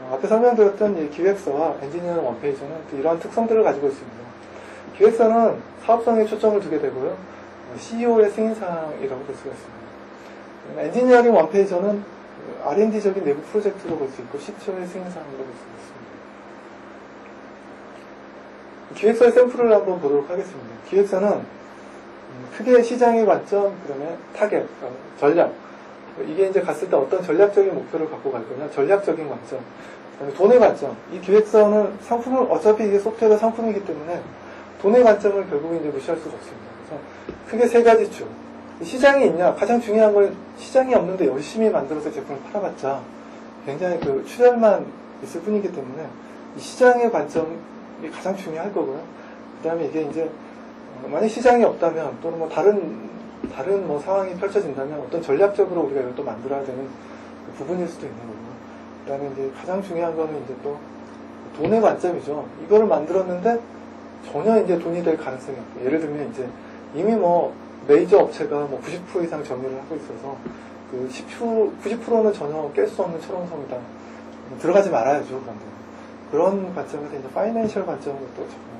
앞에 설명드렸던 이 기획서와 엔지니어링 원페이지는 또 이러한 특성들을 가지고 있습니다. 기획서는 사업성에 초점을 두게 되고요. CEO의 승인사항이라고 볼 수가 있습니다. 엔지니어링 원페이지는 R&D적인 내부 프로젝트로 볼 수 있고 CTO의 승인사항으로 볼 수가 있습니다. 기획서의 샘플을 한번 보도록 하겠습니다. 기획서는 크게 시장의 관점, 그 다음에 타겟, 전략. 이게 이제 갔을 때 어떤 전략적인 목표를 갖고 갈 거냐, 전략적인 관점, 그다음에 돈의 관점. 이 기획서는 상품을, 어차피 이게 소프트웨어 상품이기 때문에 돈의 관점을 결국은 이제 무시할 수가 없습니다. 그래서 크게 세 가지 주. 시장이 있냐, 가장 중요한 건 시장이 없는데 열심히 만들어서 제품을 팔아봤자 굉장히 그 출혈만 있을 뿐이기 때문에 이 시장의 관점이 가장 중요할 거고요. 그 다음에 이게 이제 만약 시장이 없다면 또는 뭐 다른 뭐 상황이 펼쳐진다면 어떤 전략적으로 우리가 이걸 또 만들어야 되는 부분일 수도 있는 거고. 그 다음에 이제 가장 중요한 거는 이제 또 돈의 관점이죠. 이거를 만들었는데 전혀 이제 돈이 될 가능성이 없고. 예를 들면 이제 이미 뭐 메이저 업체가 뭐 90% 이상 점유를 하고 있어서 그 90%는 전혀 깰 수 없는 철옹성이다. 들어가지 말아야죠, 그런데. 그런 관점에서 이제 파이낸셜 관점으로 또 접근을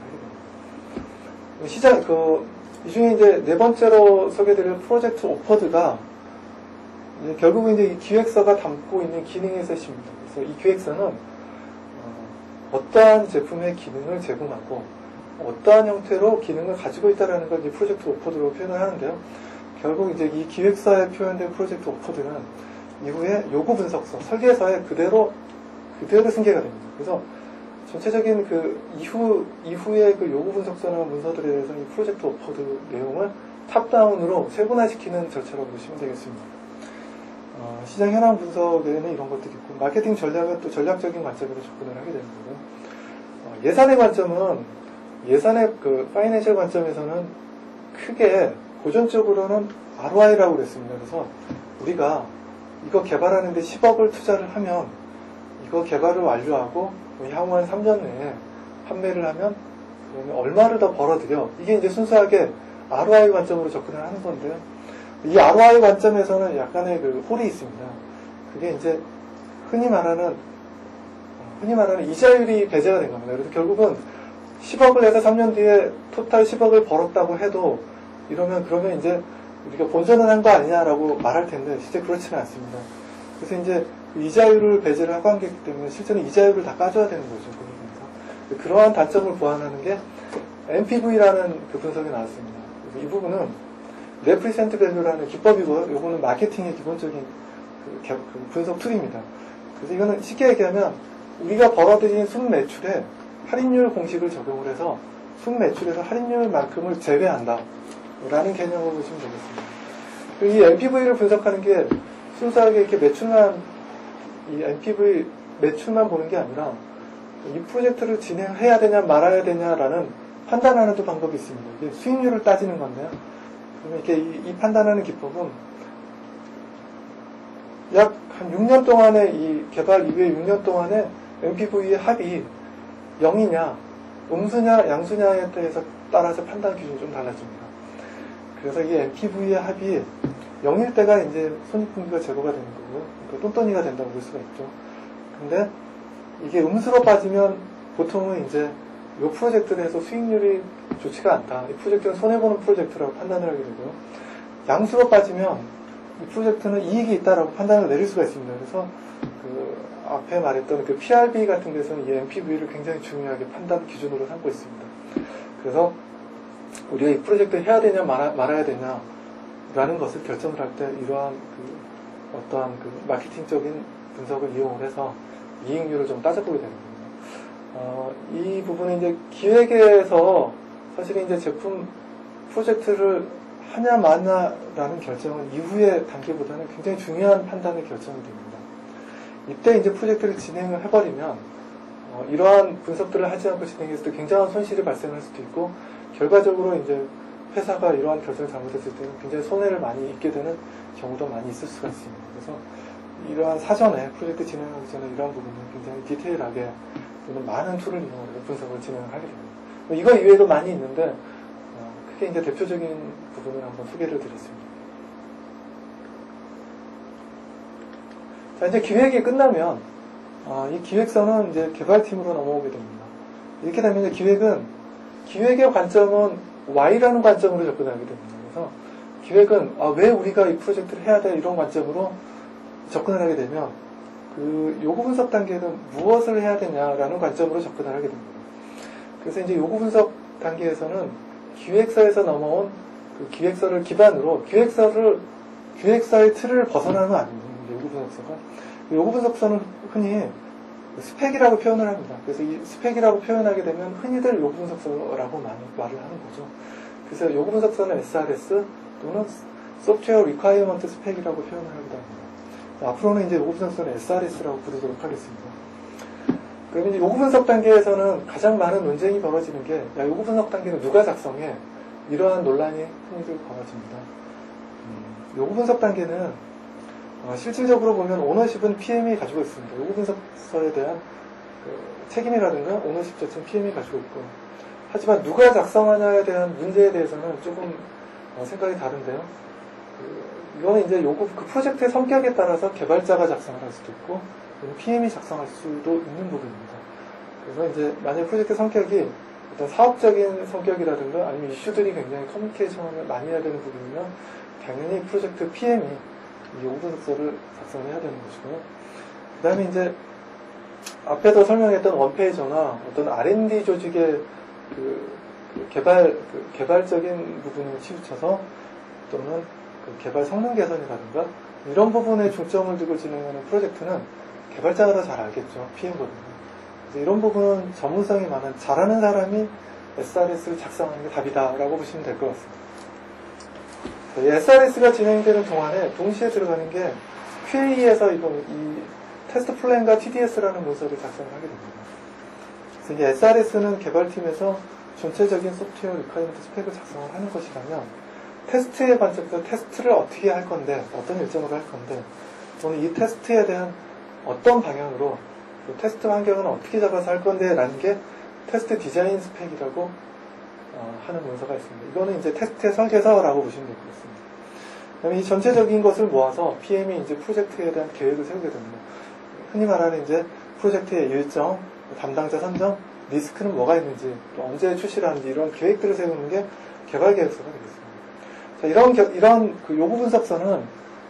하게 됩니다. 이 중에 이제 네 번째로 소개드릴 프로젝트 오퍼드가 결국은 이제 이 기획서가 담고 있는 기능의 셋입니다. 그래서 이 기획서는 어떠한 제품의 기능을 제공하고 어떠한 형태로 기능을 가지고 있다는 걸 이 프로젝트 오퍼드로 표현을 하는데요. 결국 이제 이 기획서에 표현된 프로젝트 오퍼드는 이후에 요구 분석서, 설계서에 그대로 승계가 됩니다. 그래서 전체적인 그 이후의 그 요구 분석서나 문서들에 대해서 이 프로젝트 오퍼드 내용을 탑다운으로 세분화시키는 절차라고 보시면 되겠습니다. 시장 현황 분석에는 이런 것들이 있고, 마케팅 전략은 또 전략적인 관점으로 접근을 하게 되는 거고요. 예산의 관점은 예산의 그 파이낸셜 관점에서는 크게 고전적으로는 ROI라고 그랬습니다. 그래서 우리가 이거 개발하는데 10억을 투자를 하면 이거 개발을 완료하고 향후 한 3년 내에 판매를 하면 그러면 얼마를 더 벌어들여. 이게 이제 순수하게 ROI 관점으로 접근을 하는 건데요. 이 ROI 관점에서는 약간의 그 홀이 있습니다. 그게 이제 흔히 말하는 이자율이 배제가 된 겁니다. 그래서 결국은 10억을 내서 3년 뒤에 토탈 10억을 벌었다고 해도 그러면 이제 우리가 본전을 한 거 아니냐라고 말할 텐데 실제 그렇지는 않습니다. 그래서 이제 이자율을 배제를 하고 한 게 있기 때문에 실제는 이자율을 다 까줘야 되는 거죠. 그러면서 그러한 단점을 보완하는 게 NPV라는 그 분석이 나왔습니다. 그래서 이 부분은 Represent Value라는 기법이고요. 이거는 마케팅의 기본적인 그 분석 툴입니다. 그래서 이거는 쉽게 얘기하면 우리가 벌어들인 순매출에 할인율 공식을 적용을 해서 순매출에서 할인율만큼을 제외한다 라는 개념으로 보시면 되겠습니다. 이 NPV를 분석하는 게 순수하게 이렇게 이 NPV 매출만 보는 게 아니라 이 프로젝트를 진행해야 되냐 말아야 되냐라는 판단하는 또 방법이 있습니다. 이게 수익률을 따지는 건데요. 그러면 이렇게 이 판단하는 기법은 약 한 6년 동안의 이 개발 이후에 6년 동안의 NPV의 합이 0이냐, 음수냐, 양수냐에 따라서 판단 기준이 좀 달라집니다. 그래서 이 NPV의 합이 0일 때가 이제 손익분기가 제거가 되는 거고요. 그러니까 똔똔이가 된다고 볼 수가 있죠. 근데 이게 음수로 빠지면 보통은 이제 이 프로젝트에 대해서 수익률이 좋지가 않다. 이 프로젝트는 손해보는 프로젝트라고 판단을 하게 되고요. 양수로 빠지면 이 프로젝트는 이익이 있다라고 판단을 내릴 수가 있습니다. 그래서 그 앞에 말했던 그 PRB 같은 데서는 이 NPV를 굉장히 중요하게 판단 기준으로 삼고 있습니다. 그래서 우리가 이 프로젝트를 해야 되냐 말아야 되냐 라는 것을 결정을 할 때 이러한 어떠한 마케팅적인 분석을 이용을 해서 이익률을 좀 따져보게 되는 겁니다. 이 부분은 이제 기획에서 사실은 이제 제품 프로젝트를 하냐 마냐라는 결정은 이후의 단계보다는 굉장히 중요한 판단의 결정이 됩니다. 이때 이제 프로젝트를 진행을 해버리면 이러한 분석들을 하지 않고 진행했을 때 굉장한 손실이 발생할 수도 있고 결과적으로 이제 회사가 이러한 결정을 잘못했을 때는 굉장히 손해를 많이 입게 되는 경우도 많이 있을 수가 있습니다. 그래서 이러한 사전에 프로젝트 진행하기 전에 이러한 부분은 굉장히 디테일하게 또는 많은 툴을 이용해서 분석을 진행을 하게 됩니다. 이거 이외에도 많이 있는데 크게 이제 대표적인 부분을 한번 소개를 드렸습니다. 자, 이제 기획이 끝나면 이 기획서는 이제 개발팀으로 넘어오게 됩니다. 이렇게 되면 이제 기획의 관점은 Y라는 관점으로 접근하게 됩니다. 그래서 기획은 왜 우리가 이 프로젝트를 해야 돼? 이런 관점으로 접근을 하게 되면 그 요구 분석 단계는 무엇을 해야 되냐라는 관점으로 접근을 하게 됩니다. 그래서 이제 요구 분석 단계에서는 기획서에서 넘어온 그 기획서를 기반으로 기획서의 틀을 벗어나는 건 아닙니다. 요구 분석서가. 요구 분석서는 흔히 스펙이라고 표현을 합니다. 그래서 이 스펙이라고 표현하게 되면 흔히들 요구 분석서라고 많이 말을 하는 거죠. 그래서 요구 분석서는 SRS 또는 소프트웨어 리콰이어먼트 스펙이라고 표현을 하기도 합니다. 앞으로는 이제 요구 분석서는 SRS라고 부르도록 하겠습니다. 그러면 이제 요구 분석 단계에서는 가장 많은 논쟁이 벌어지는 게 요구 분석 단계는 누가 작성해? 이러한 논란이 흔히들 벌어집니다. 요구 분석 단계는 실질적으로 보면 오너십은 PM이 가지고 있습니다. 요구 분석서에 대한 책임이라든가 오너십 자체는 PM이 가지고 있고, 하지만 누가 작성하냐에 대한 문제에 대해서는 조금 생각이 다른데요. 이거는 이제 그 프로젝트의 성격에 따라서 개발자가 작성을 할 수도 있고 PM이 작성할 수도 있는 부분입니다. 그래서 이제 만약 프로젝트 성격이 어떤 사업적인 성격이라든가 아니면 이슈들이 굉장히 커뮤니케이션을 많이 해야 되는 부분이면 당연히 프로젝트 PM이 이 요구 분석서를 작성을 해야 되는 것이고요. 그 다음에 이제 앞에서 설명했던 원페이저나 어떤 R&D 조직의 개발적인 부분을 치우쳐서 또는 개발 성능 개선이라든가 이런 부분에 중점을 두고 진행하는 프로젝트는 개발자가 더 잘 알겠죠. PM보다는. 그래서 이런 부분은 전문성이 많은 잘하는 사람이 SRS를 작성하는 게 답이다라고 보시면 될 것 같습니다. SRS가 진행되는 동안에 동시에 들어가는 게 QA에서 이 테스트 플랜과 TDS라는 문서를 작성을 하게 됩니다. 그래서 이제 SRS는 개발팀에서 전체적인 소프트웨어 리퀘어먼트 스펙을 작성을 하는 것이라면 테스트의 관점에서 테스트를 어떻게 할 건데, 어떤 일정으로 할 건데, 또는 이 테스트에 대한 어떤 방향으로 테스트 환경은 어떻게 잡아서 할 건데 라는 게 테스트 디자인 스펙이라고 하는 문서가 있습니다. 이거는 이제 테스트의 설계서라고 보시면 될 것 같습니다. 그다음에 이 전체적인 것을 모아서 PM이 이제 프로젝트에 대한 계획을 세우게 됩니다. 흔히 말하는 이제 프로젝트의 일정, 담당자 선정, 리스크는 뭐가 있는지, 또 언제 출시를 하는지 이런 계획들을 세우는 게 개발 계획서가 되겠습니다. 자, 이런 그 요구 분석서는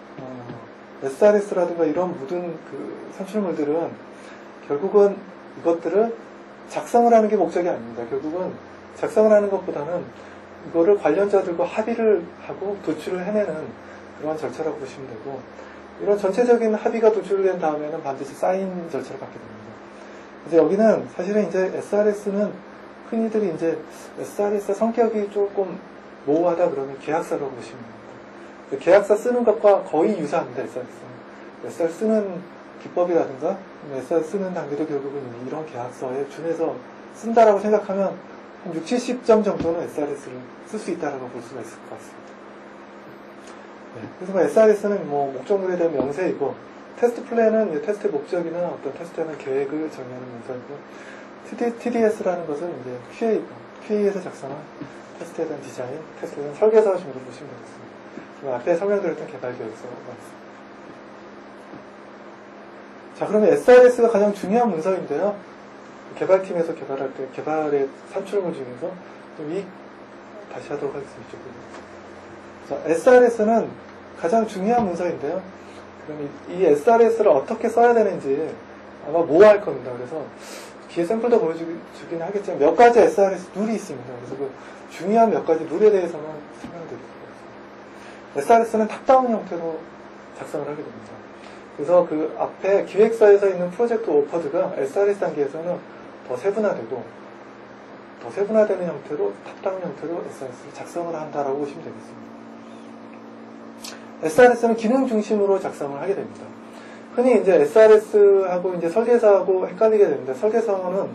SRS라든가 이런 모든 그 산출물들은 결국은 이것들을 작성을 하는 게 목적이 아닙니다. 결국은 작성을 하는 것보다는 이거를 관련자들과 합의를 하고 도출을 해내는 그러한 절차라고 보시면 되고, 이런 전체적인 합의가 도출된 다음에는 반드시 사인 절차를 받게 됩니다. 그래서 여기는 사실은 이제 SRS는 흔히들이 이제 SRS의 성격이 조금 모호하다 그러면 계약서라고 보시면 됩니다. 계약서 쓰는 것과 거의 유사합니다. SRS는 쓰는 기법이라든가 SRS 쓰는 단계도 결국은 이런 계약서에 준해서 쓴다라고 생각하면 한 60, 70점 정도는 SRS를 쓸 수 있다라고 볼 수가 있을 것 같습니다. 네, 그래서 SRS는 목적물에 대한 명세이고, 테스트 플랜은 테스트 목적이나 어떤 테스트에 대한 계획을 정의하는 문서이고, TDS라는 것은 이제 QA에서 작성한 테스트에 대한 디자인, 테스트에 대한 설계서 정도 보시면 되겠습니다. 앞에 설명드렸던 개발 계획서가 있습니다. 자, 그러면 SRS가 가장 중요한 문서인데요. 개발팀에서 개발할 때 개발의 산출물 중에서 다시 하도록 하겠습니다. 자, SRS는 가장 중요한 문서인데요. 그럼 이 SRS를 어떻게 써야 되는지 아마 모호할 겁니다. 그래서 뒤에 샘플도 보여주긴 하겠지만 몇 가지 SRS 룰이 있습니다. 그래서 그 중요한 몇 가지 룰에 대해서만 설명을 드리도록 하겠습니다. SRS는 탑다운 형태로 작성을 하게 됩니다. 그래서 그 앞에 기획서에서 있는 프로젝트 오퍼드가 SRS 단계에서는 더 세분화되고, 더 세분화되는 형태로 탑다운 형태로 SRS를 작성을 한다라고 보시면 되겠습니다. SRS는 기능 중심으로 작성을 하게 됩니다. 흔히 이제 SRS하고 이제 설계서하고 헷갈리게 됩니다. 설계서는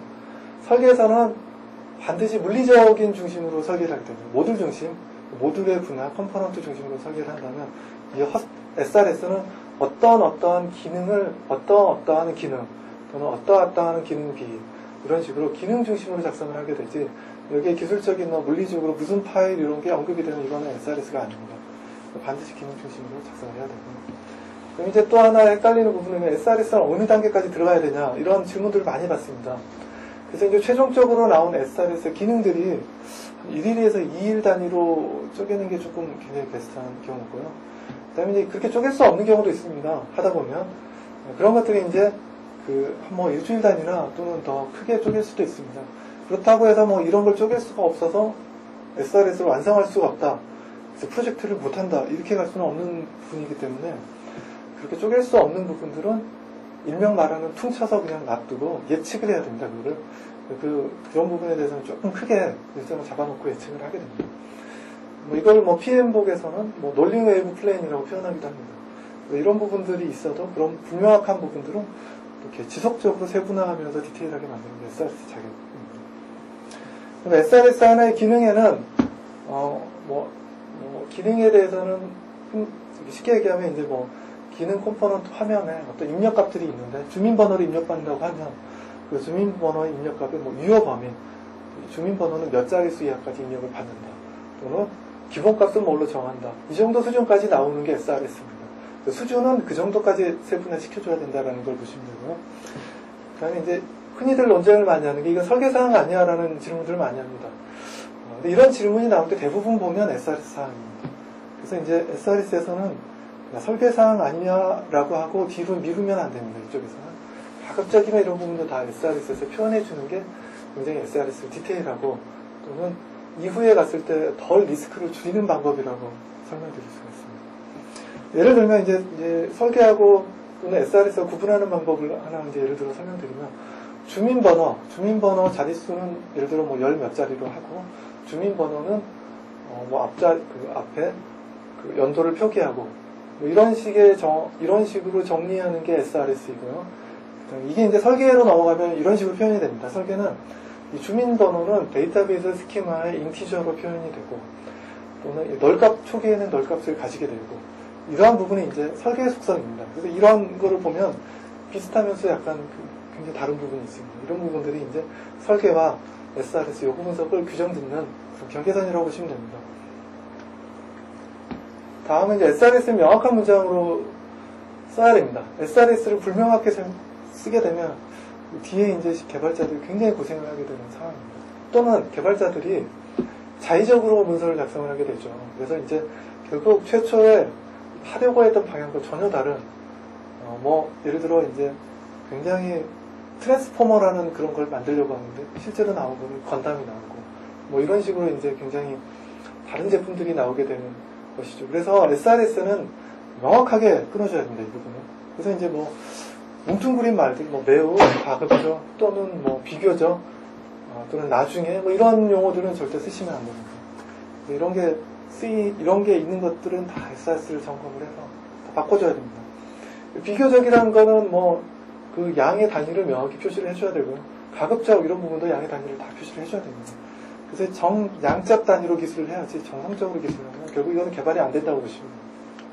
반드시 물리적인 중심으로 설계를 하게 됩니다. 모듈 중심, 모듈의 분화, 컴포넌트 중심으로 설계를 한다면, 이 SRS는 어떠한 기능을, 어떠한 기능, 또는 어떠한 기능 비, 이런 식으로 기능 중심으로 작성을 하게 되지, 여기에 기술적인 물리적으로 무슨 파일 이런 게 언급이 되는 이거는 SRS가 아닙니다. 반드시 기능 중심으로 작성을 해야 되고, 그럼 이제 또 하나 헷갈리는 부분은 SRS는 어느 단계까지 들어가야 되냐 이런 질문들을 많이 받습니다. 그래서 이제 최종적으로 나온 SRS 기능들이 1일에서 2일 단위로 쪼개는 게 조금 굉장히 베스트한 경우고요. 그 다음에 이제 그렇게 쪼갤 수 없는 경우도 있습니다. 하다 보면. 그런 것들이 이제 뭐 일주일 단위나 또는 더 크게 쪼갤 수도 있습니다. 그렇다고 해서 뭐 이런 걸 쪼갤 수가 없어서 SRS를 완성할 수가 없다. 그래서 프로젝트를 못한다. 이렇게 갈 수는 없는 부분이기 때문에 그렇게 쪼갤 수 없는 부분들은 일명 말하는 퉁쳐서 그냥 놔두고 예측을 해야 됩니다. 그런 부분에 대해서는 조금 크게 일정을 잡아놓고 예측을 하게 됩니다. 뭐 이걸 뭐 PM복에서는 뭐 롤링 웨이브 플레인이라고 표현하기도 합니다. 이런 부분들이 있어도 그런 불명확한 부분들은 이렇게 지속적으로 세분화하면서 디테일하게 만드는 게 SRS 자격입니다. 그럼 SRS 하나의 기능에는 기능에 대해서는 쉽게 얘기하면 이제 뭐 기능 컴포넌트 화면에 어떤 입력값들이 있는데 주민번호를 입력받는다고 하면 그 주민번호의 입력값이 뭐 유효 범위, 주민번호는 몇 자릿수 이하까지 입력을 받는다. 또는 기본값은 뭘로 정한다. 이 정도 수준까지 나오는 게 SRS입니다. 수준은 그 정도까지 세분화 시켜줘야 된다는 걸 보시면 되고요. 그 다음에 이제 흔히들 논쟁을 많이 하는 게 이거 설계사항 아니야? 라는 질문들을 많이 합니다. 근데 이런 질문이 나올 때 대부분 보면 SRS 사항입니다. 그래서 이제 SRS에서는 설계사항 아니냐? 라고 하고 뒤로 미루면 안 됩니다. 이쪽에서는. 가급적이면 이런 부분도 다 SRS에서 표현해주는 게 굉장히 SRS 디테일하고 또는 이후에 갔을 때 덜 리스크를 줄이는 방법이라고 설명드릴 수가 있습니다. 예를 들면 이제 설계하고 또는 SRS와 구분하는 방법을 하나 이제 예를 들어 설명드리면 주민번호 자릿수는 예를 들어 뭐 열 몇 자리로 하고 주민번호는 뭐 앞에 그 연도를 표기하고 뭐 이런 식으로 정리하는 게 SRS이고요. 이게 이제 설계로 넘어가면 이런 식으로 표현이 됩니다. 설계는 이 주민번호는 데이터베이스 스키마의 인티저로 표현이 되고 또는 초기에는 널값을 가지게 되고 이러한 부분이 이제 설계의 속성입니다. 그래서 이런 거를 보면 비슷하면서 약간 굉장히 다른 부분이 있습니다. 이런 부분들이 이제 설계와 SRS 요구 분석을 규정짓는 경계선이라고 보시면 됩니다. 다음은 이제 SRS를 명확한 문장으로 써야 됩니다. SRS를 불명확하게 쓰게 되면 뒤에 이제 개발자들이 굉장히 고생을 하게 되는 상황입니다. 또는 개발자들이 자의적으로 문서를 작성을 하게 되죠. 그래서 이제 결국 최초에 하려고 했던 방향과 전혀 다른 예를 들어 이제 굉장히 트랜스포머라는 그런 걸 만들려고 하는데 실제로 나온 거는 건담이 나오고 뭐 이런 식으로 이제 굉장히 다른 제품들이 나오게 되는 것이죠. 그래서 SRS는 명확하게 끊어줘야 됩니다. 이 부분은. 그래서 이제 뭐 뭉뚱그린 말들, 매우 가급적 또는 비교적 또는 나중에 이런 용어들은 절대 쓰시면 안 됩니다. 이런 게 있는 것들은 다 SRS를 점검을 해서 다 바꿔줘야 됩니다. 비교적이라는 거는 그 양의 단위를 명확히 표시를 해줘야 되고요. 가급적 이런 부분도 양의 단위를 다 표시를 해줘야 됩니다. 그래서 양적 단위로 기술을 해야지 정상적으로 기술을 하면 결국 이거는 개발이 안 된다고 보시면 됩니다.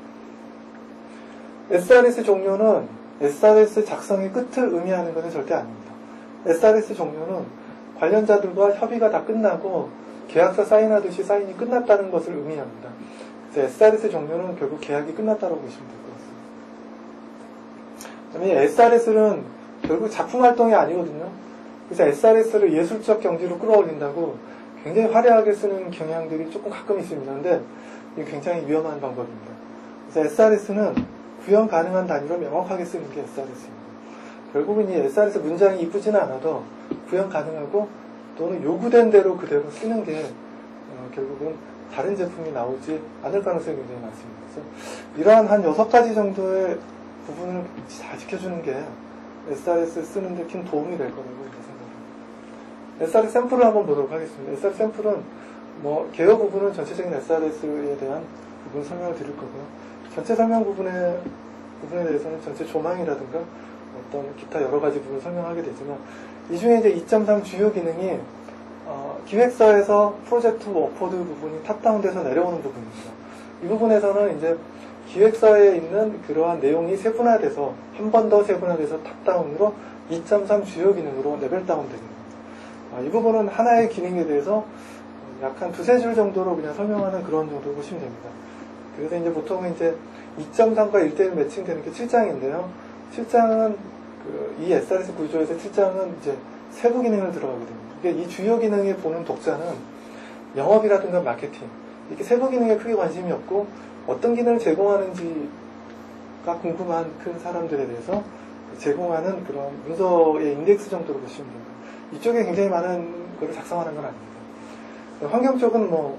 SRS 종료는 SRS 작성의 끝을 의미하는 것은 절대 아닙니다. SRS 종료는 관련자들과 협의가 다 끝나고 계약서 사인하듯이 사인이 끝났다는 것을 의미합니다. 그래서 SRS 종료는 결국 계약이 끝났다고 보시면 될 것 같습니다. 그다음에 SRS는 결국 작품 활동이 아니거든요. 그래서 SRS를 예술적 경지로 끌어올린다고 굉장히 화려하게 쓰는 경향들이 조금 가끔 있습니다. 근데 이게 굉장히 위험한 방법입니다. 그래서 SRS는 구현 가능한 단위로 명확하게 쓰는 게 SRS입니다. 결국은 이 SRS 문장이 이쁘지는 않아도 구현 가능하고 또는 요구된 대로 그대로 쓰는 게 결국은 다른 제품이 나오지 않을 가능성이 굉장히 많습니다. 그래서 이러한 한 6가지 정도의 부분을 다 지켜주는 게 SRS 쓰는 데 큰 도움이 될 거라고 생각합니다. SRS 샘플을 한번 보도록 하겠습니다. SRS 샘플은 개요 부분은 전체적인 SRS에 대한 부분 설명을 드릴 거고요. 전체 설명 부분에 대해서는 전체 조망이라든가 어떤 기타 여러 가지 부분을 설명하게 되지만 이 중에 이제 2.3 주요 기능이 기획서에서 프로젝트 워크포드 부분이 탑다운돼서 내려오는 부분입니다. 이 부분에서는 이제 기획서에 있는 그러한 내용이 세분화돼서 한 번 더 세분화돼서 탑다운으로 2.3 주요 기능으로 레벨 다운됩니다. 이 부분은 하나의 기능에 대해서 약 한 두세 줄 정도로 그냥 설명하는 그런 정도로 보시면 됩니다. 그래서 이제 보통은 이제 2.3과 1대1 매칭되는 게 7장인데요. 7장은 이 SRS 구조에서 7장은 이제 세부 기능을 들어가게 됩니다. 그러니까 이 주요 기능에 보는 독자는 영업이라든가 마케팅, 이렇게 세부 기능에 크게 관심이 없고 어떤 기능을 제공하는지가 궁금한 큰 사람들에 대해서 제공하는 그런 문서의 인덱스 정도로 보시면 됩니다. 이쪽에 굉장히 많은 걸 작성하는 건 아닙니다. 환경 쪽은 뭐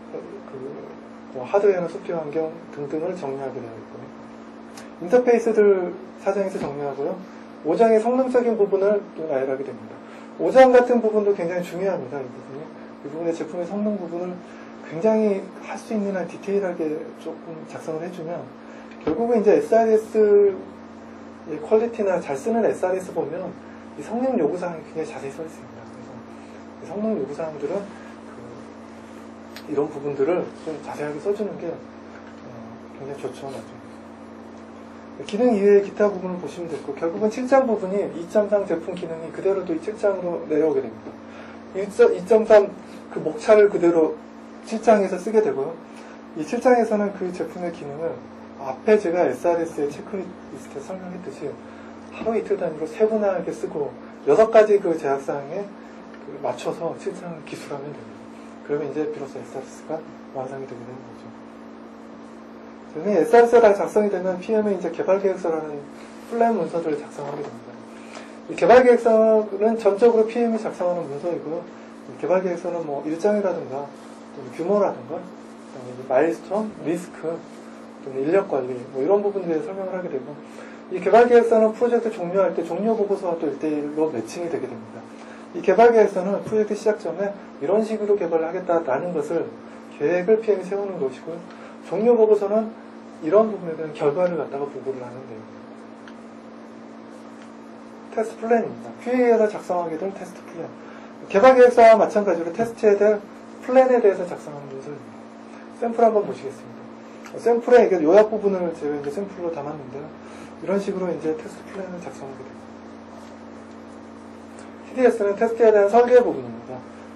하드웨어나 소프트웨어 환경 등등을 정리하게 되어 있고요. 인터페이스들 4장에서 정리하고요. 5장의 성능적인 부분을 또 나열하게 됩니다. 5장 같은 부분도 굉장히 중요합니다. 이 부분이. 이 부분의 제품의 성능 부분을 굉장히 할 수 있는 한 디테일하게 조금 작성을 해주면 결국은 이제 SRS의 퀄리티나 잘 쓰는 SRS 보면 이 성능 요구사항이 굉장히 자세히 써 있습니다. 그래서 이 성능 요구사항들은 이런 부분들을 좀 자세하게 써주는 게 굉장히 좋죠. 나중에. 기능 이외의 기타 부분을 보시면 되고 결국은 7장 부분이 2.3 제품 기능이 그대로 또 이 7장으로 내려오게 됩니다. 2.3 그 목차를 그대로 7장에서 쓰게 되고요. 이 7장에서는 그 제품의 기능을 앞에 제가 SRS의 체크리스트에 설명했듯이 하루 이틀 단위로 세분화하게 쓰고 6가지 그 제약사항에 맞춰서 7장을 기술하면 됩니다. 그러면 이제 비로소 SRS가 완성이 되게 되는 거죠. SRS가 작성이 되면 PM은 이제 개발계획서라는 플랜 문서들을 작성하게 됩니다. 이 개발계획서는 전적으로 PM이 작성하는 문서이고요. 개발계획서는 뭐 일정이라든가 규모라든가 마일스톤, 리스크, 인력관리 뭐 이런 부분들에 설명을 하게 되고 이 개발계획서는 프로젝트 종료할 때 종료보고서와 또 1대1로 매칭이 되게 됩니다. 이 개발계획서는 프로젝트 시작 전에 이런 식으로 개발을 하겠다라는 것을 계획을 PM이 세우는 것이고요. 종료보고서는 이런 부분에 대한 결과를 갖다가 보고를 하는데요. 테스트 플랜입니다. QA에서 작성하게 될 테스트 플랜. 개발계획서와 마찬가지로 테스트에 대한 플랜에 대해서 작성하는 문서입니다. 샘플 한번 보시겠습니다. 샘플에 이게 요약 부분을 제가 이제 샘플로 담았는데요. 이런 식으로 이제 테스트 플랜을 작성하게 됩니다. TDS는 테스트에 대한 설계 부분입니다.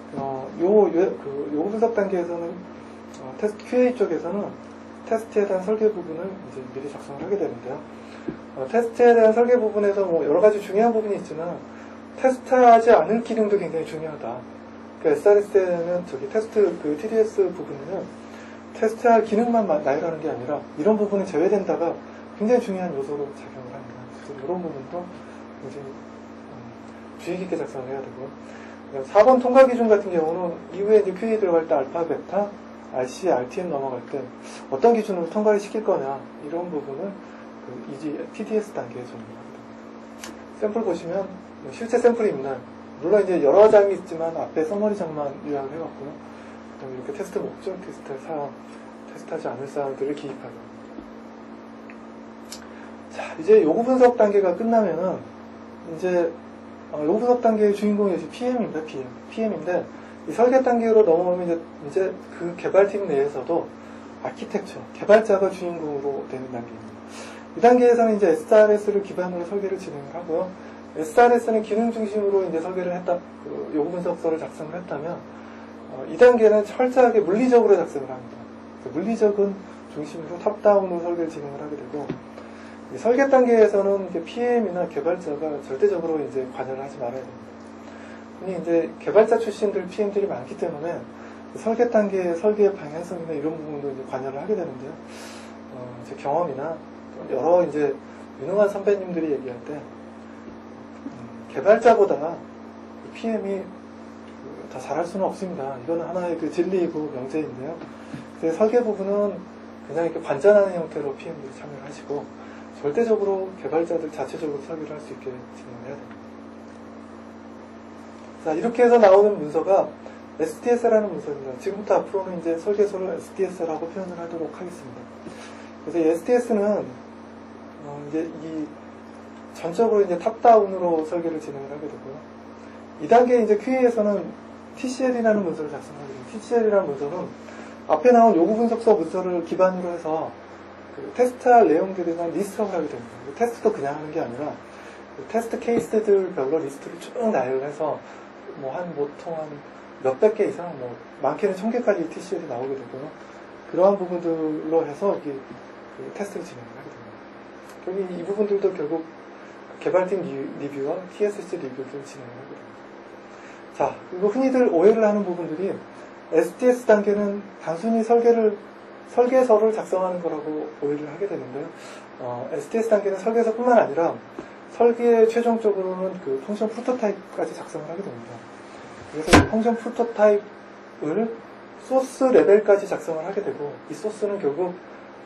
요구 분석 단계에서는 테스트 QA 쪽에서는 테스트에 대한 설계 부분을 이제 미리 작성을 하게 되는데요. 테스트에 대한 설계 부분에서 뭐 여러 가지 중요한 부분이 있지만 테스트하지 않을 기능도 굉장히 중요하다. SRS에는 테스트 TDS 부분에는 테스트할 기능만 나열하는 게 아니라 이런 부분이 제외된다가 굉장히 중요한 요소로 작용을 합니다. 그래서 이런 부분도 굉장히 주의 깊게 작성을 해야 되고 4번 통과 기준 같은 경우는 이후에 이제 QA 들어갈 때 알파, 베타, RC, RTM 넘어갈 때 어떤 기준으로 통과를 시킬 거냐 이런 부분을 TDS 단계에 정리합니다. 샘플 보시면 실제 샘플입니다. 물론 이제 여러 장이 있지만 앞에 서머리 장만 요약을 해왔고요. 그다음에 이렇게 테스트 목적, 테스트 사항, 테스트하지 않을 사항들을 기입하고. 자, 이제 요구 분석 단계가 끝나면은 이제 요구 분석 단계의 주인공이 이제 PM입니다. PM인데 이 설계 단계로 넘어오면 이제 그 개발팀 내에서도 아키텍처, 개발자가 주인공으로 되는 단계입니다. 이 단계에서는 이제 SRS를 기반으로 설계를 진행을 하고요. SRS는 기능 중심으로 이제 설계를 요구 분석서를 작성을 했다면, 이 단계는 철저하게 물리적으로 작성을 합니다. 물리적은 중심으로 탑다운으로 설계를 진행을 하게 되고, 이 설계 단계에서는 이제 PM이나 개발자가 절대적으로 이제 관여를 하지 말아야 됩니다. 흔히 이제 개발자 출신들 PM들이 많기 때문에 설계 단계의 설계의 방향성이나 이런 부분도 이제 관여를 하게 되는데요. 제 경험이나 여러 이제 유능한 선배님들이 얘기할 때 개발자보다 PM이 더 잘할 수는 없습니다. 이거는 하나의 그 진리이고 명제인데요. 그래서 설계 부분은 그냥 이렇게 관전하는 형태로 PM들이 참여를 하시고 절대적으로 개발자들 자체적으로 설계를 할 수 있게 진행을 해야 됩니다. 자, 이렇게 해서 나오는 문서가 STS라는 문서입니다. 지금부터 앞으로는 이제 설계서를 STS라고 표현을 하도록 하겠습니다. 그래서 이 STS는 이제 이 전적으로 이제 탑다운으로 설계를 진행을 하게 되고요. 이 단계 이제 QA에서는 TCL이라는 문서를 작성하게 됩니다. TCL이라는 문서는 앞에 나온 요구 분석서 문서를 기반으로 해서 그 테스트할 내용들이나 리스트업을 하게 됩니다. 테스트도 그냥 하는 게 아니라 그 테스트 케이스들별로 리스트를 쭉 나열을 해서 보통 한 몇백 개 이상, 많게는 1000개까지 TCL이 나오게 되고요. 그러한 부분들로 해서 그 테스트를 진행을 하게 됩니다. 결국 이 부분들도 결국 개발팀 리뷰와 TSC 리뷰를 진행을 하게 됩니다. 자, 그리고 흔히들 오해를 하는 부분들이 SDS 단계는 단순히 설계서를 작성하는 거라고 오해를 하게 되는데요. SDS 단계는 설계서뿐만 아니라 설계에 최종적으로는 그 펑션 프로토타입까지 작성을 하게 됩니다. 그래서 이 펑션 프로토타입을 소스 레벨까지 작성을 하게 되고, 이 소스는 결국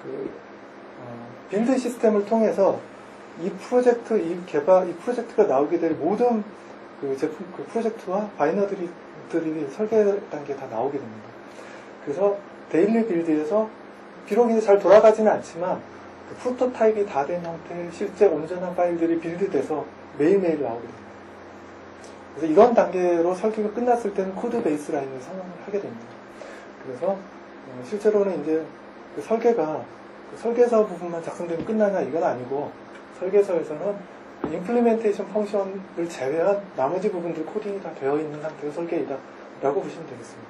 빌드 시스템을 통해서 이 프로젝트가 나오게 될 모든 그 프로젝트와 바이너들이 설계 단계에 다 나오게 됩니다. 그래서 데일리 빌드에서 비록 이제 잘 돌아가지는 않지만 그 프로토타입이 다 된 형태의 실제 온전한 파일들이 빌드돼서 매일매일 나오게 됩니다. 그래서 이런 단계로 설계가 끝났을 때는 코드 베이스 라인을 선언을 하게 됩니다. 그래서 실제로는 이제 그 설계서 부분만 작성되면 끝나냐 이건 아니고, 설계서에서는 임플리멘테이션 펑션을 제외한 나머지 부분들 코딩이 다 되어 있는 상태의 설계이다 라고 보시면 되겠습니다.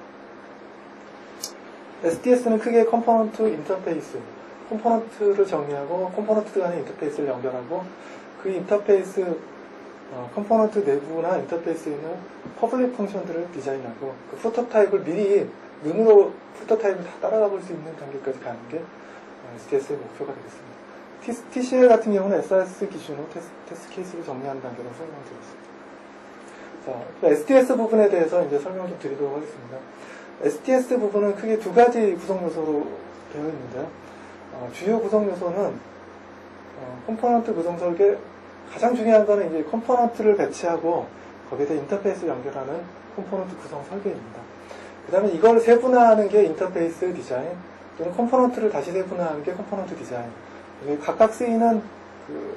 SDS는 크게 컴포넌트 인터페이스, 컴포넌트를 정리하고 컴포넌트 간의 인터페이스를 연결하고, 그 인터페이스 컴포넌트 내부나 인터페이스에 있는 퍼블릭 펑션들을 디자인하고, 그 프로토타입을 미리 눈으로 프로토타입을 다 따라가 볼 수 있는 단계까지 가는 게 SDS의 목표가 되겠습니다. TCL 같은 경우는 SRS 기준으로 테스트 케이스를 정리하는 단계로 설명드렸습니다. 자, SDS 부분에 대해서 이제 설명 좀 드리도록 하겠습니다. SDS 부분은 크게 두 가지 구성 요소로 되어 있는데요. 주요 구성 요소는 컴포넌트 구성 설계, 가장 중요한 거는 이제 컴포넌트를 배치하고 거기에다 인터페이스를 연결하는 컴포넌트 구성 설계입니다. 그 다음에 이걸 세분화하는 게 인터페이스 디자인, 또는 컴포넌트를 다시 세분화하는 게 컴포넌트 디자인. 각각 쓰이는 그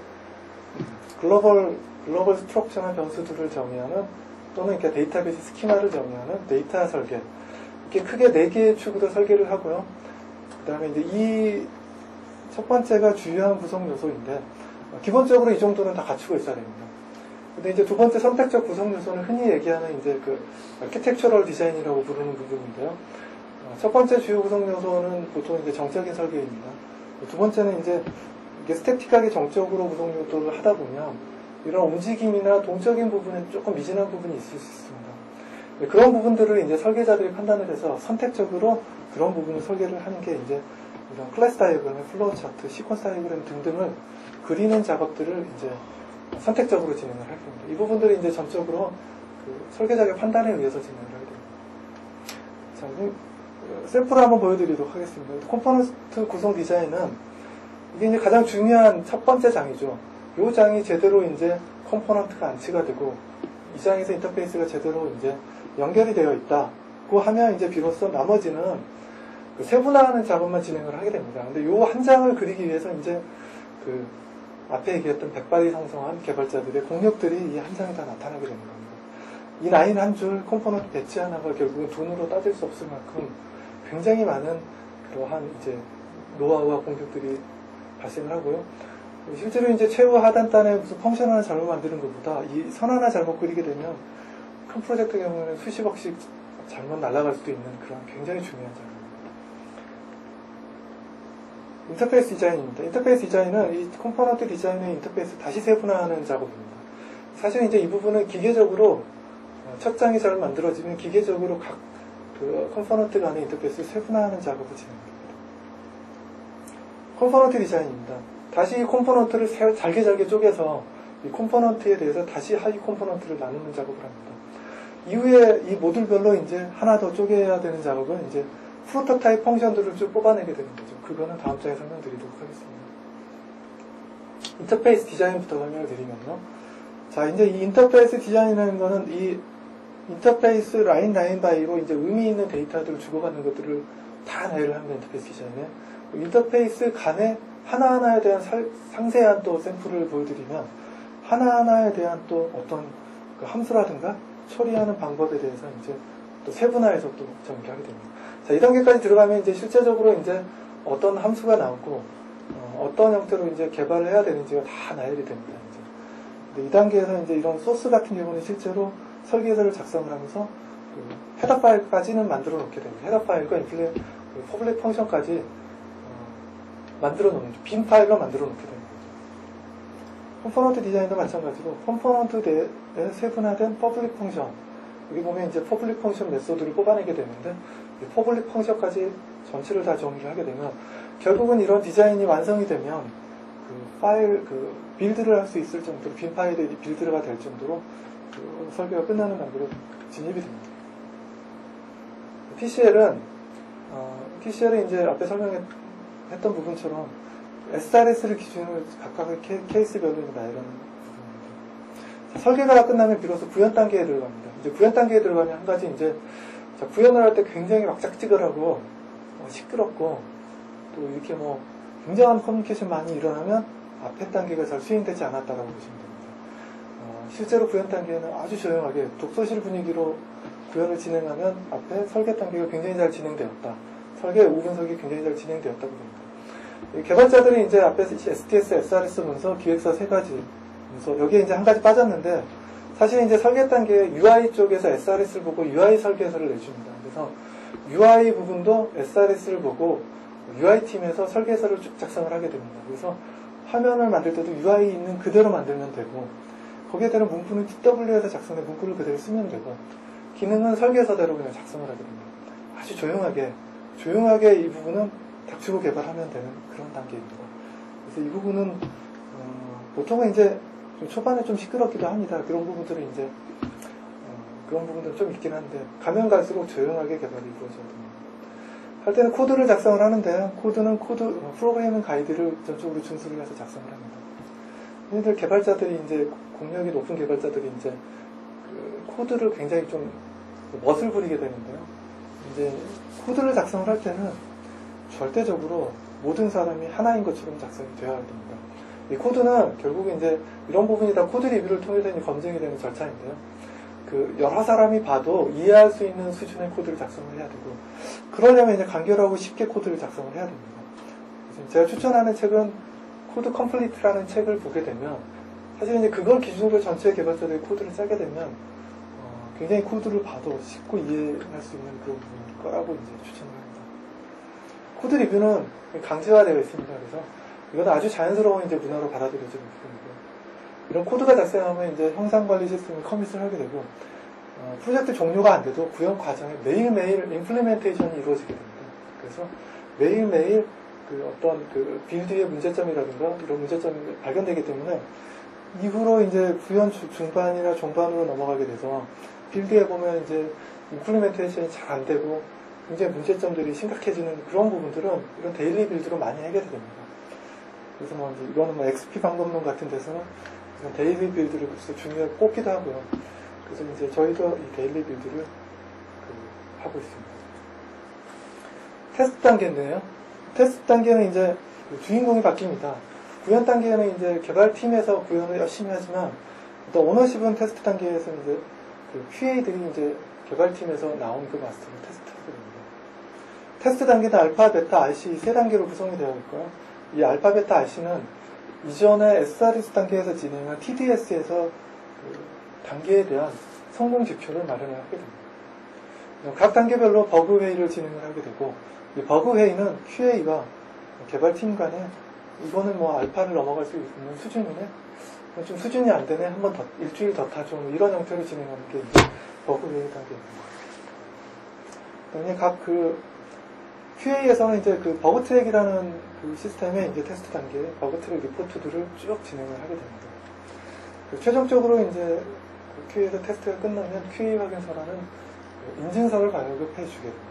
글로벌 스트럭처나 변수들을 정의하는, 또는 이렇게 데이터베이스 스키마를 정의하는 데이터 설계. 이렇게 크게 4개의 축으로 설계를 하고요. 그 다음에 이제 이 첫 번째가 주요한 구성 요소인데, 기본적으로 이 정도는 다 갖추고 있어야 됩니다. 근데 이제 두 번째 선택적 구성 요소는 흔히 얘기하는 이제 그 아키텍처럴 디자인이라고 부르는 부분인데요. 첫 번째 주요 구성 요소는 보통 이제 정적인 설계입니다. 두 번째는 이제 이게 스태틱하게 정적으로 구성 요소를 하다 보면 이런 움직임이나 동적인 부분에 조금 미진한 부분이 있을 수 있습니다. 그런 부분들을 이제 설계자들이 판단을 해서 선택적으로 그런 부분을 설계를 하는 게 이제 이런 클래스 다이어그램, 플로우 차트, 시퀀스 다이어그램 등등을 그리는 작업들을 이제 선택적으로 진행을 할 겁니다. 이 부분들이 이제 전적으로 그 설계자의 판단에 의해서 진행을 하게 됩니다. 자, 샘플을 한번 보여드리도록 하겠습니다. 컴포넌트 구성 디자인은 이게 이제 가장 중요한 첫 번째 장이죠. 이 장이 제대로 이제 컴포넌트가 안치가 되고 이 장에서 인터페이스가 제대로 이제 연결이 되어 있다고 하면 이제 비로소 나머지는 그 세분화하는 작업만 진행을 하게 됩니다. 근데 이 한 장을 그리기 위해서 이제 그 앞에 얘기했던 백발이 성성한 개발자들의 공력들이 이 한 장에 다 나타나게 되는 겁니다. 이 라인 한 줄 컴포넌트 배치 하나가 결국은 돈으로 따질 수 없을 만큼 굉장히 많은 그러한 이제 노하우와 공격들이 발생을 하고요. 실제로 이제 최후 하단단에 무슨 펑션 하나 잘못 만드는 것보다 이 선 하나 잘못 그리게 되면 큰 프로젝트 경우에는 수십억씩 잘못 날아갈 수도 있는 그런 굉장히 중요한 작업입니다. 인터페이스 디자인입니다. 인터페이스 디자인은 이 컴포넌트 디자인의 인터페이스 다시 세분화하는 작업입니다. 사실 이제 이 부분은 기계적으로 첫 장이 잘 만들어지면 기계적으로 각 그 컴포넌트 간의 인터페이스를 세분화하는 작업을 진행합니다. 컴포넌트 디자인입니다. 다시 이 컴포넌트를 잘게 쪼개서 이 컴포넌트에 대해서 다시 하위 컴포넌트를 나누는 작업을 합니다. 이후에 이 모듈별로 이제 하나 더 쪼개야 되는 작업은 이제 프로토타입 펑션들을 쭉 뽑아내게 되는 거죠. 그거는 다음 장에 설명드리도록 하겠습니다. 인터페이스 디자인부터 설명을 드리면요. 자, 이제 이 인터페이스 디자인이라는 거는 이 인터페이스 라인 바이로 이제 의미 있는 데이터들을 주고받는 것들을 다 나열을 합니다. 인터페이스 디자인에. 인터페이스 간에 하나하나에 대한 상세한 또 샘플을 보여드리면 하나하나에 대한 또 어떤 그 함수라든가 처리하는 방법에 대해서 이제 또 세분화해서 또 전개하게 됩니다. 자, 이 단계까지 들어가면 이제 실제적으로 이제 어떤 함수가 나오고 어떤 형태로 이제 개발을 해야 되는지가 다 나열이 됩니다. 이제. 근데 이 단계에서 이제 이런 소스 같은 경우는 실제로 설계서를 작성을 하면서 그 헤더 파일까지는 만들어 놓게 됩니다. 헤더 파일과 퍼블릭 펑션까지 만들어 놓는, 빈 파일로 만들어 놓게 되는 거죠. 컴포넌트 디자인도 마찬가지로 컴포넌트 내에 세분화된 퍼블릭 펑션, 여기 보면 이제 퍼블릭 펑션 메소드를 뽑아내게 되는데, 이 퍼블릭 펑션까지 전체를 다 정의를 하게 되면 결국은 이런 디자인이 완성이 되면 그 파일, 그 빌드를 할 수 있을 정도로, 빈 파일이 빌드가 될 정도로 그 설계가 끝나는 단계로 진입이 됩니다. TCL은 이제 앞에 설명했던 부분처럼 SRS를 기준으로 각각의 케이스별로 나열하는 부분입니다. 설계가 끝나면 비로소 구현 단계에 들어갑니다. 이제 구현 단계에 들어가면 한 가지 이제 구현을 할 때 굉장히 막작지근하고 시끄럽고 또 이렇게 뭐 굉장한 커뮤니케이션 많이 일어나면 앞에 단계가 잘 수행되지 않았다라고 보시면 됩니다. 실제로 구현 단계는 아주 조용하게 독서실 분위기로 구현을 진행하면 앞에 설계 단계가 굉장히 잘 진행되었다. 설계 5분석이 굉장히 잘 진행되었다고 봅니다. 개발자들이 이제 앞에 STS, SRS 문서, 기획서 3가지 문서, 여기에 이제 한 가지 빠졌는데, 사실 이제 설계 단계 UI 쪽에서 SRS를 보고 UI 설계서를 내줍니다. 그래서 UI 부분도 SRS를 보고 UI 팀에서 설계서를 쭉 작성을 하게 됩니다. 그래서 화면을 만들 때도 UI 있는 그대로 만들면 되고, 거기에 대한 문구는 TW에서 작성된 문구를 그대로 쓰면 되고, 기능은 설계서대로 그냥 작성을 하게 됩니다. 아주 조용하게 이 부분은 닥치고 개발하면 되는 그런 단계입니다. 그래서 이 부분은 보통은 이제 좀 초반에 좀 시끄럽기도 합니다. 그런 부분들은 이제 그런 부분들은 좀 있긴 한데 가면 갈수록 조용하게 개발이 이루어져야 됩니다. 할 때는 코드를 작성을 하는데 코드는 프로그래밍 가이드를 전적으로 준수를 해서 작성을 합니다. 얘네들 개발자들이 이제 공력이 높은 개발자들이 이제 그 코드를 굉장히 좀 멋을 부리게 되는데요. 이제 코드를 작성을 할 때는 절대적으로 모든 사람이 하나인 것처럼 작성이 되어야 됩니다. 이 코드는 결국에 이제 이런 부분이 다 코드 리뷰를 통해서 이제 검증이 되는 절차인데요. 그 여러 사람이 봐도 이해할 수 있는 수준의 코드를 작성을 해야 되고, 그러려면 이제 간결하고 쉽게 코드를 작성을 해야 됩니다. 그래서 제가 추천하는 책은 코드 컴플리트라는 책을 보게 되면, 사실 이제 그걸 기준으로 전체 개발자들이 코드를 짜게 되면 굉장히 코드를 봐도 쉽고 이해할 수 있는 그런 부분일 거라고 이제 추천을 합니다. 코드 리뷰는 강제화되어 있습니다. 그래서 이건 아주 자연스러운 이제 문화로 받아들여지는 부분이고요. 이런 코드가 작성하면 이제 형상관리 시스템을 커밋을 하게 되고, 프로젝트 종료가 안 돼도 구현 과정에 매일매일 임플리멘테이션이 이루어지게 됩니다. 그래서 매일매일 그 어떤 그 빌드의 문제점이라든가 이런 문제점이 발견되기 때문에 이후로 이제 구현 중반이나 종반으로 넘어가게 돼서 빌드에 보면 이제 임플리멘테이션이 잘 안 되고 굉장히 문제점들이 심각해지는 그런 부분들은 이런 데일리 빌드로 많이 해결이 됩니다. 그래서 뭐 이제 이거는 뭐 XP 방법론 같은 데서는 이런 데일리 빌드를 중요하게 꼽기도 하고요. 그래서 이제 저희도 이 데일리 빌드를 하고 있습니다. 테스트 단계인데요. 테스트 단계는 이제 주인공이 바뀝니다. 구현 단계는 이제 개발팀에서 구현을 열심히 하지만 또 오너십은 테스트 단계에서 이제 그 QA들이 이제 개발팀에서 나온 그 마스터를 테스트하게 됩니다. 테스트 단계는 알파, 베타, RC 세 단계로 구성이 되어 있고요. 이 알파, 베타, RC는 이전에 SRS 단계에서 진행한 TDS에서 그 단계에 대한 성공 지표를 마련을 하게 됩니다. 각 단계별로 버그 회의를 진행을 하게 되고, 이 버그 회의는 QA가 개발팀 간에 이거는 뭐 알파를 넘어갈 수 있는 수준이네, 좀 수준이 안 되네, 한번 더, 일주일 더 타죠, 이런 형태로 진행하는 게 이제 버그 회의 단계입니다. 그다음에 각 그 QA에서는 이제 그 버그 트랙이라는 그 시스템의 이제 테스트 단계, 버그 트랙 리포트들을 쭉 진행을 하게 됩니다. 최종적으로 이제 그 QA에서 테스트가 끝나면 QA 확인서라는 인증서를 발급해 주게 됩니다.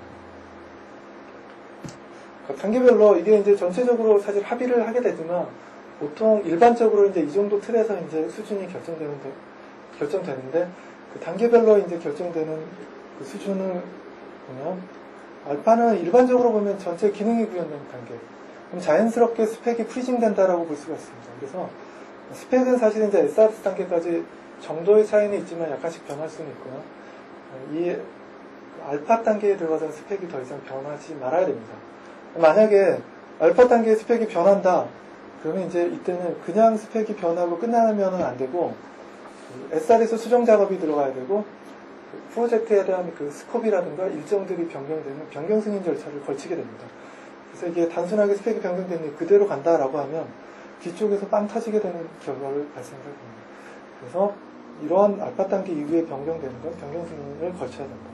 각 단계별로 이게 이제 전체적으로 사실 합의를 하게 되지만 보통 일반적으로 이제 이 정도 틀에서 이제 수준이 결정되는데 그 단계별로 이제 결정되는 그 수준을 보면 알파는 일반적으로 보면 전체 기능이 구현되는 단계. 그럼 자연스럽게 스펙이 프리징 된다라고 볼 수가 있습니다. 그래서 스펙은 사실 이제 SRS 단계까지 정도의 차이는 있지만 약간씩 변할 수는 있고요. 이 알파 단계에 들어가서는 스펙이 더 이상 변하지 말아야 됩니다. 만약에 알파 단계의 스펙이 변한다, 그러면 이제 이때는 그냥 스펙이 변하고 끝나면은 안 되고, SRS 수정 작업이 들어가야 되고, 프로젝트에 대한 그 스콥이라든가 일정들이 변경되는 변경 승인 절차를 걸치게 됩니다. 그래서 이게 단순하게 스펙이 변경되니 그대로 간다라고 하면 뒤쪽에서 빵 터지게 되는 결과를 발생할 겁니다. 그래서 이러한 알파 단계 이후에 변경되는 건 변경 승인을 거쳐야 된다.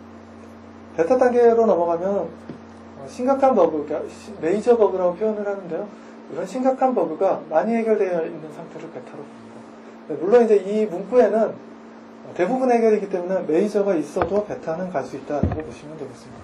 베타 단계로 넘어가면 심각한 버그, 그러니까 메이저 버그라고 표현을 하는데요. 이런 심각한 버그가 많이 해결되어 있는 상태를 베타로 봅니다. 물론 이제 이 문구에는 대부분 해결이기 때문에 메이저가 있어도 베타는 갈 수 있다고 보시면 되겠습니다.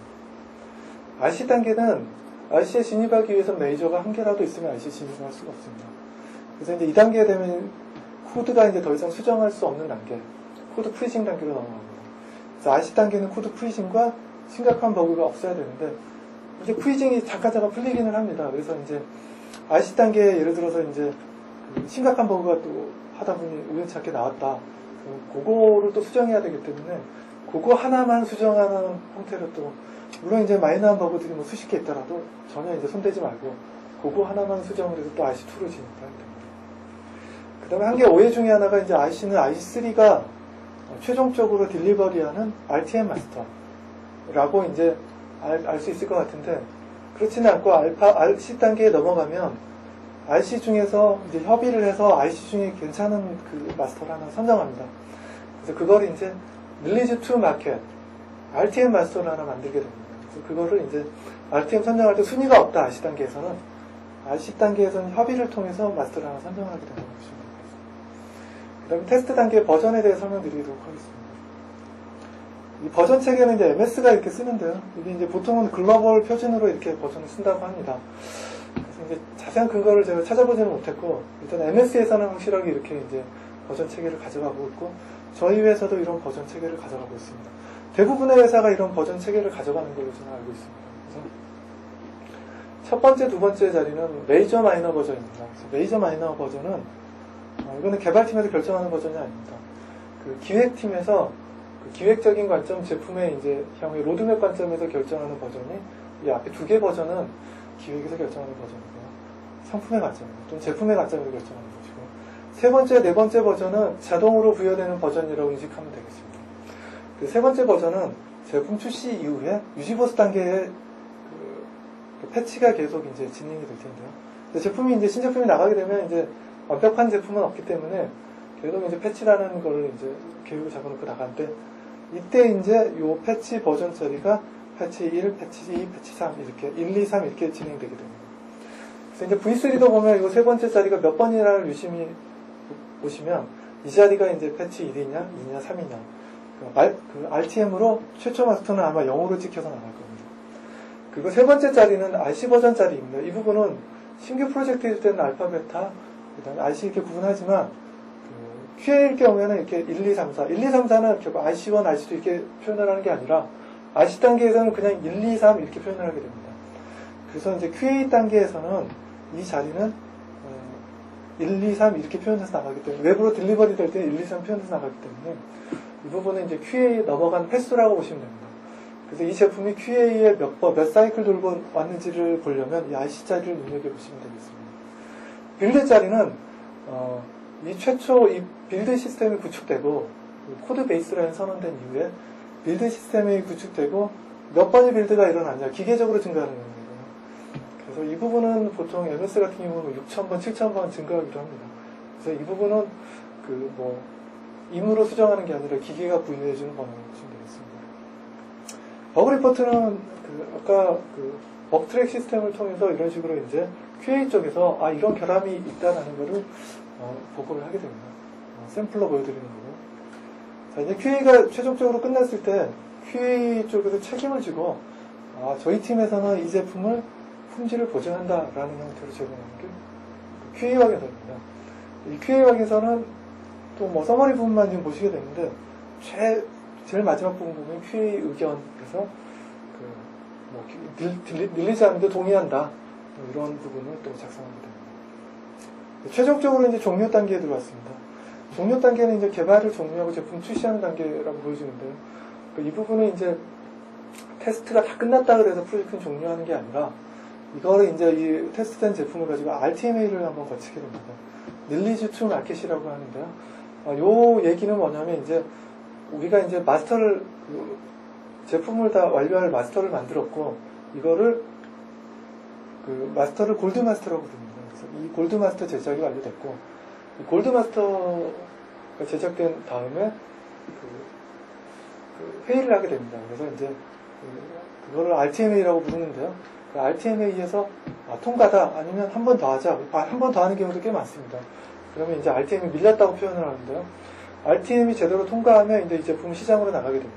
RC 단계는 RC에 진입하기 위해서 메이저가 한 개라도 있으면 RC 진입을 할 수가 없습니다. 그래서 이제 2단계에 되면 코드가 이제 더 이상 수정할 수 없는 단계, 코드 프리징 단계로 넘어갑니다. 그래서 RC 단계는 코드 프리징과 심각한 버그가 없어야 되는데 이제 프리징이 잠깐 풀리기는 합니다. 그래서 이제 RC 단계에 예를 들어서 이제 심각한 버그가 또 하다 보니 우연찮게 나왔다. 그거를 또 수정해야 되기 때문에 그거 하나만 수정하는 형태로 또 물론 이제 마이너한 버그들이 뭐 수십 개 있더라도 전혀 이제 손대지 말고 그거 하나만 수정을 해서 또 RC2로 진입하게 됩니다. 그 다음에 한 개 오해 중에 하나가 이제 RC는 RC3가 최종적으로 딜리버리하는 RTM 마스터라고 이제 알 수 있을 것 같은데 그렇지는 않고 RC 단계에 넘어가면 RC 중에서 이제 협의를 해서 RC 중에 괜찮은 그 마스터를 하나 선정합니다. 그래서 그걸 이제 릴리즈 투 마켓 RTM 마스터를 하나 만들게 됩니다. 그래서 그거를 이제 RTM 선정할 때 순위가 없다. RC 단계에서는 RC 단계에서는 협의를 통해서 마스터를 하나 선정하게 된다고 보시면 됩니다. 그 다음에 테스트 단계 버전에 대해 설명드리도록 하겠습니다. 이 버전 체계는 이제 MS가 이렇게 쓰는데요. 이게 이제 보통은 글로벌 표준으로 이렇게 버전을 쓴다고 합니다. 그래서 이제 자세한 근거를 제가 찾아보지는 못했고, 일단 MS에서는 확실하게 이렇게 이제 버전 체계를 가져가고 있고, 저희 회사도 이런 버전 체계를 가져가고 있습니다. 대부분의 회사가 이런 버전 체계를 가져가는 걸로 저는 알고 있습니다. 그래서 첫 번째, 두 번째 자리는 메이저 마이너 버전입니다. 그래서 메이저 마이너 버전은 이거는 개발팀에서 결정하는 버전이 아닙니다. 그 기획팀에서 그 기획적인 관점, 제품의 이제 향후의 로드맵 관점에서 결정하는 버전이 이 앞에 두 개 버전은 기획에서 결정하는 버전이고요. 상품의 관점이고 또는 제품의 관점에서 결정하는 것이고 세 번째, 네 번째 버전은 자동으로 부여되는 버전이라고 인식하면 되겠습니다. 그 세 번째 버전은 제품 출시 이후에 유지보수 단계의 그 패치가 계속 이제 진행이 될 텐데요. 제품이 이제 신제품이 나가게 되면 이제 완벽한 제품은 없기 때문에 계속 이제 패치라는 걸 이제 계획을 잡아놓고 나가는데 이때 이제 요 패치 버전 처리가 패치 1, 패치 2, 패치 3 이렇게 1, 2, 3 이렇게 진행되게 됩니다. 그래서 이제 V3도 보면 이 세 번째 자리가 몇 번이라를 유심히 보시면 이 자리가 이제 패치 1이냐, 2냐, 3이냐. 그 RTM으로 최초 마스터는 아마 0으로 찍혀서 나갈 겁니다. 그리고 세 번째 자리는 RC 버전 자리입니다. 이 부분은 신규 프로젝트 일 때는 알파, 베타, 그 다음에 RC 이렇게 구분하지만 QA일 경우에는 이렇게 1, 2, 3, 4. 1, 2, 3, 4는 결국 RC1, RC2 이렇게 표현을 하는 게 아니라 RC 단계에서는 그냥 1, 2, 3 이렇게 표현을 하게 됩니다. 그래서 이제 QA 단계에서는 이 자리는 1, 2, 3 이렇게 표현해서 나가기 때문에 외부로 딜리버리 될 때 1, 2, 3 표현해서 나가기 때문에 이 부분은 이제 QA에 넘어간 횟수라고 보시면 됩니다. 그래서 이 제품이 QA에 몇 사이클 돌고 왔는지를 보려면 이 RC 자리를 눈여겨보시면 되겠습니다. 빌드 자리는 이 최초 이 빌드 시스템이 구축되고 코드 베이스라인 선언된 이후에 빌드 시스템이 구축되고 몇 번의 빌드가 일어났냐 기계적으로 증가하는 겁니다. 그래서 이 부분은 보통 MS 같은 경우는 6,000번, 7,000번 증가하기도 합니다. 그래서 이 부분은 그 뭐 임으로 수정하는 게 아니라 기계가 부여해주는 번호로 보시면 되겠습니다. 버그 리포트는 아까 버그 트랙 시스템을 통해서 이런 식으로 이제 QA 쪽에서 이런 결함이 있다라는 것을 보고를 하게 됩니다. 샘플로 보여드리는 거고. 자, 이제 QA가 최종적으로 끝났을 때 QA 쪽에서 책임을 지고 저희 팀에서는 이 제품을 품질을 보증한다라는 형태로 제공하는 게 QA 확인서입니다. 이 QA 확인서는 또 뭐 서머리 부분만 지금 보시게 되는데 제일 마지막 부분 보면 QA 의견 그래서 릴리즈 하는데 동의한다 이런 부분을 또 작성하게 됩니다. 최종적으로 이제 종료 단계에 들어왔습니다. 종료 단계는 이제 개발을 종료하고 제품 출시하는 단계라고 보여지는데요. 이 부분은 이제 테스트가 다 끝났다 그래서 프로젝트는 종료하는 게 아니라 이거를 이제 이 테스트된 제품을 가지고 RTMA를 한번 거치게 됩니다. 릴리즈 투 마켓이라고 하는데요. 요 얘기는 뭐냐면 이제 우리가 이제 마스터를 제품을 다 완료할 마스터를 만들었고 이거를 그 마스터를 골드 마스터라고 부릅니다. 그래서 이 골드 마스터 제작이 완료됐고, 이 골드 마스터가 제작된 다음에 그 회의를 하게 됩니다. 그래서 이제 그거를 RTMA라고 부르는데요. 그 RTMA에서 통과다 아니면 한 번 더 하자, 한 번 더 하는 경우도 꽤 많습니다. 그러면 이제 RTM이 밀렸다고 표현을 하는데요. RTM이 제대로 통과하면 이제 이 제품이 시장으로 나가게 됩니다.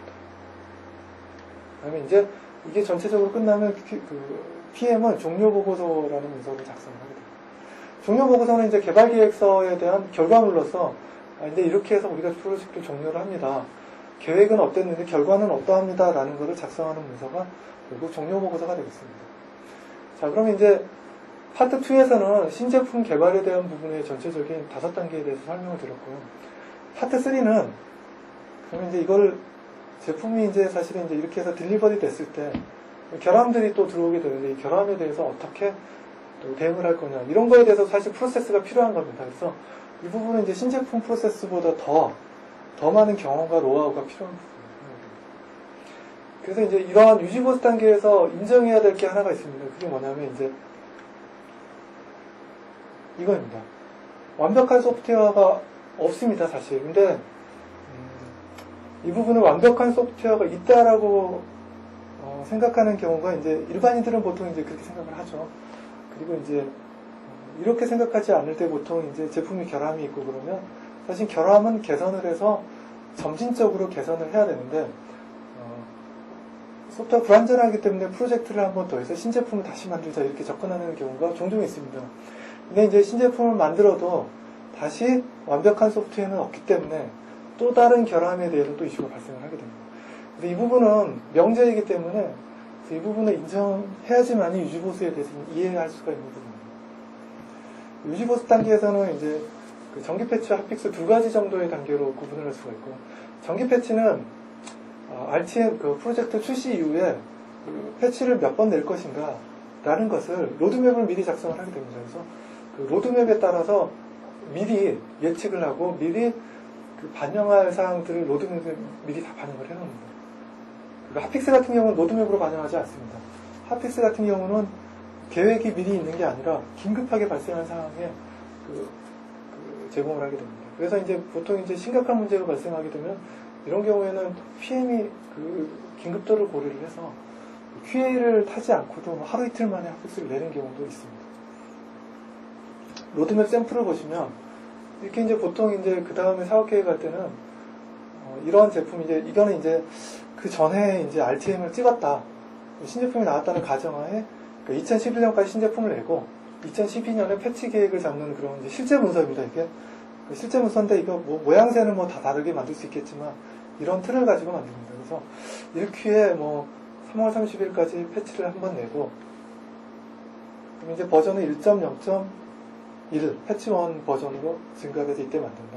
그러면 이제 이게 전체적으로 끝나면 PM은 종료보고서라는 문서를 작성을 하게 됩니다. 종료보고서는 이제 개발계획서에 대한 결과물로서 이제 이렇게 해서 우리가 프로젝트를 종료를 합니다. 계획은 어땠는데 결과는 어떠합니다. 라는 것을 작성하는 문서가 결국 종료보고서가 되겠습니다. 자, 그럼 이제 파트 2에서는 신제품 개발에 대한 부분의 전체적인 5단계에 대해서 설명을 드렸고요. 파트 3는 그러면 이제 이걸 제품이 이제 사실은 이제 이렇게 해서 딜리버리 됐을 때 결함들이 또 들어오게 되는데 이 결함에 대해서 어떻게 또 대응을 할 거냐 이런 거에 대해서 사실 프로세스가 필요한 겁니다. 그래서 이 부분은 이제 신제품 프로세스보다 더 많은 경험과 노하우가 필요한 부분입니다. 그래서 이제 이러한 유지보수 단계에서 인정해야 될 게 하나가 있습니다. 그게 뭐냐면 이제 이거입니다. 완벽한 소프트웨어가 없습니다, 사실. 근데 이 부분은 완벽한 소프트웨어가 있다라고 생각하는 경우가 이제 일반인들은 보통 이제 그렇게 생각을 하죠. 그리고 이제 이렇게 생각하지 않을 때 보통 이제 제품이 결함이 있고 그러면 사실 결함은 개선을 해서 점진적으로 개선을 해야 되는데 소프트웨어 불완전하기 때문에 프로젝트를 한 번 더 해서 신제품을 다시 만들자 이렇게 접근하는 경우가 종종 있습니다. 근데 이제 신제품을 만들어도 다시 완벽한 소프트웨어는 없기 때문에 또 다른 결함에 대해서 또 이슈가 발생을 하게 됩니다. 그래서 이 부분은 명제이기 때문에 이 부분을 인정해야지만이 유지보수에 대해서 이해할 수가 있는 부분입니다. 유지보수 단계에서는 이제 그 정기 패치와 핫픽스 두 가지 정도의 단계로 구분을 할 수가 있고, 정기 패치는 RTM 그 프로젝트 출시 이후에 그 패치를 몇 번 낼 것인가 라는 것을 로드맵을 미리 작성을 하게 됩니다. 그래서 그 로드맵에 따라서 미리 예측을 하고 미리 그 반영할 사항들을 로드맵에 미리 다 반영을 해놓습니다. 핫픽스 같은 경우는 로드맵으로 반영하지 않습니다. 핫픽스 같은 경우는 계획이 미리 있는 게 아니라 긴급하게 발생한 상황에 제공을 하게 됩니다. 그래서 이제 보통 이제 심각한 문제가 발생하게 되면 이런 경우에는 PM이 그 긴급도를 고려를 해서 QA를 타지 않고도 하루 이틀 만에 핫픽스를 내는 경우도 있습니다. 로드맵 샘플을 보시면 이렇게 이제 보통 이제 그 다음에 사업 계획할 때는 이러한 제품 이거는 이제 그 전에 이제 RTM을 찍었다. 신제품이 나왔다는 가정하에 2011년까지 신제품을 내고 2012년에 패치 계획을 잡는 그런 이제 실제 문서입니다. 이게 실제 문서인데 이거 뭐 모양새는 뭐 다 다르게 만들 수 있겠지만 이런 틀을 가지고 만듭니다. 그래서 1Q에 뭐 3월 30일까지 패치를 한번 내고 그럼 이제 버전은 1.0.1 패치 1 버전으로 증가돼서 이때 만든다.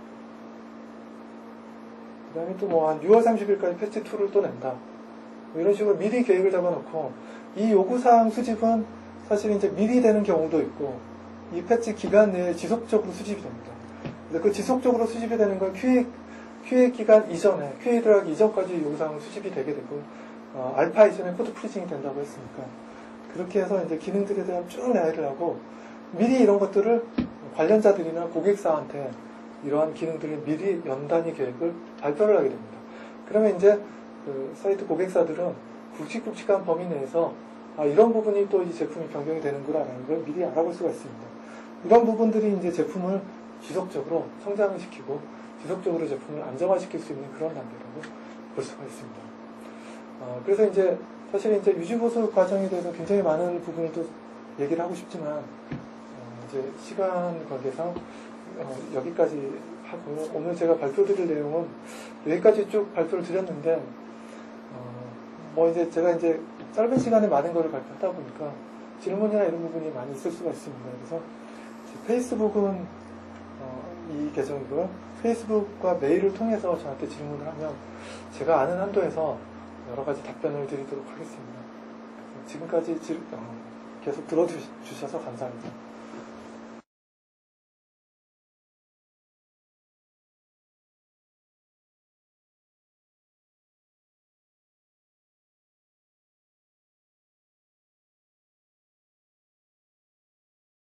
그 다음에 또 뭐 한 6월 30일까지 패치 2를 또 낸다. 뭐 이런 식으로 미리 계획을 잡아놓고 이 요구사항 수집은 사실 이제 미리 되는 경우도 있고 이 패치 기간 내에 지속적으로 수집이 됩니다. 근데 그 지속적으로 수집이 되는 건 QA 기간 이전에, QA 들어가기 이전까지 요구사항 수집이 되게 되고 알파 이전에 코드 프리징이 된다고 했으니까 그렇게 해서 이제 기능들에 대한 쭉 나열을 하고 미리 이런 것들을 관련자들이나 고객사한테 이러한 기능들을 미리 연단위 계획을 발표를 하게 됩니다. 그러면 이제 그 사이트 고객사들은 굵직굵직한 범위 내에서 이런 부분이 또 이 제품이 변경이 되는구나라는 걸 미리 알아볼 수가 있습니다. 이런 부분들이 이제 제품을 지속적으로 성장을 시키고 지속적으로 제품을 안정화시킬 수 있는 그런 단계라고 볼 수가 있습니다. 그래서 이제 사실 이제 유지보수 과정에 대해서 굉장히 많은 부분을 또 얘기를 하고 싶지만 이제 시간 관계상 여기까지 하고 오늘 제가 발표드릴 내용은 여기까지 쭉 발표를 드렸는데 뭐 이제 제가 이제 짧은 시간에 많은 거를 발표하다 보니까 질문이나 이런 부분이 많이 있을 수가 있습니다. 그래서 페이스북은 이 계정이고요. 페이스북과 메일을 통해서 저한테 질문을 하면 제가 아는 한도에서 여러 가지 답변을 드리도록 하겠습니다. 지금까지 계속 들어주셔서 감사합니다.